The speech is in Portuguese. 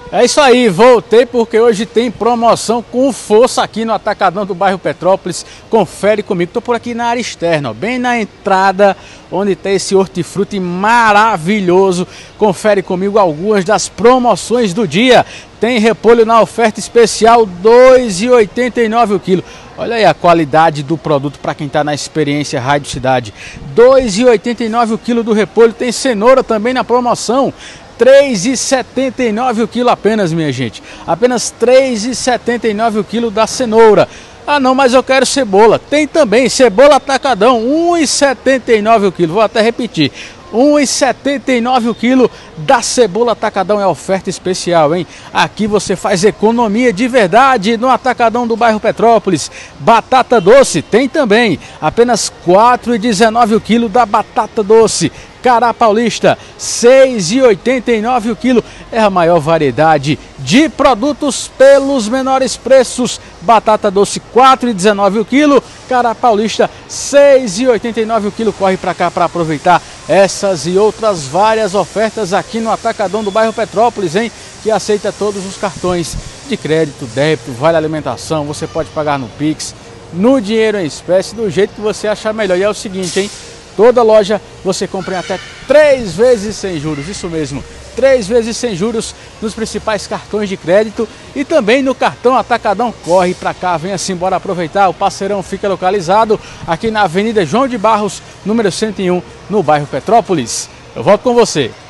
É isso aí, voltei porque hoje tem promoção com força aqui no Atacadão do bairro Petrópolis. Confere comigo, tô por aqui na área externa, ó, bem na entrada, onde tem esse hortifruti maravilhoso. Confere comigo algumas das promoções do dia. Tem repolho na oferta especial, R$ 2,89 o quilo. Olha aí a qualidade do produto para quem está na experiência Rádio Cidade. R$ 2,89 o quilo do repolho. Tem cenoura também na promoção. R$ 3,79 o quilo apenas, minha gente. Apenas R$ 3,79 o quilo da cenoura. Ah não, mas eu quero cebola. Tem também cebola atacadão, R$ 1,79 o quilo. Vou até repetir. R$ 1,79 o quilo da cebola atacadão, é oferta especial, hein? Aqui você faz economia de verdade no Atacadão do bairro Petrópolis. Batata doce tem também, apenas R$ 4,19 o quilo da batata doce. Cará paulista, R$ 6,89 o quilo. É a maior variedade de produtos pelos menores preços. Batata doce, R$ 4,19 o quilo. Cará paulista, R$ 6,89 o quilo. Corre para cá para aproveitar essas e outras várias ofertas aqui no Atacadão do bairro Petrópolis, hein? Que aceita todos os cartões de crédito, débito, vale alimentação. Você pode pagar no Pix, no dinheiro em espécie, do jeito que você achar melhor. E é o seguinte, hein? Toda loja você compra em até 3 vezes sem juros, isso mesmo, 3 vezes sem juros nos principais cartões de crédito e também no cartão Atacadão. Corre pra cá, venha-se embora aproveitar. O parceirão fica localizado aqui na Avenida João de Barros, número 101, no bairro Petrópolis. Eu volto com você.